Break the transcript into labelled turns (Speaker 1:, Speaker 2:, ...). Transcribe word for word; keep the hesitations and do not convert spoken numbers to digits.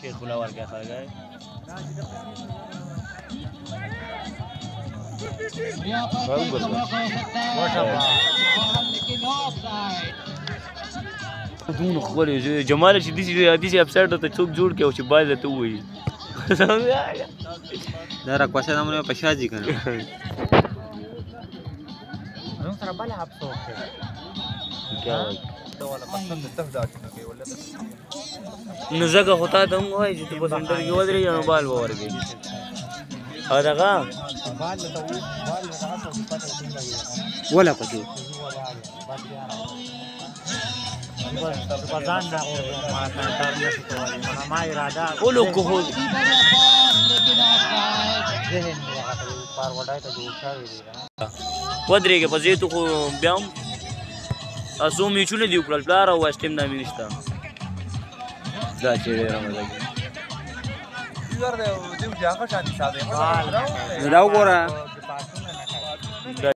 Speaker 1: شیخ فلاور क्या खा गए دون خو جمال چې دې دې اپسایډ ته څوک جوړ کې او چې باید ته وایي
Speaker 2: دا را کوڅه نمونه په شاجي کنه
Speaker 3: نو سره بل اپسو
Speaker 1: क्या
Speaker 3: ولا پسند ته دا چې کوي ولا
Speaker 1: نو زګه ہوتا ته وایي چې په سنټر کې ودرې نو بال ورګي ا دغه
Speaker 3: بال ته بال راځي پته څنګه
Speaker 2: ولا پکې
Speaker 3: بازان دا او ما سنټر نه کوي ما اراده
Speaker 1: اولو کو هو
Speaker 3: ذهن دی هغه پار وډای ته جوړ شوی دی
Speaker 1: ودرېږه په زیتو خو بیا هم اسو میچونه دی وکړل پلار او اسټیم نامې نشته دا چې ډېره مزه کوي
Speaker 3: یو دی هغه شان حساب دی
Speaker 2: دا وګوره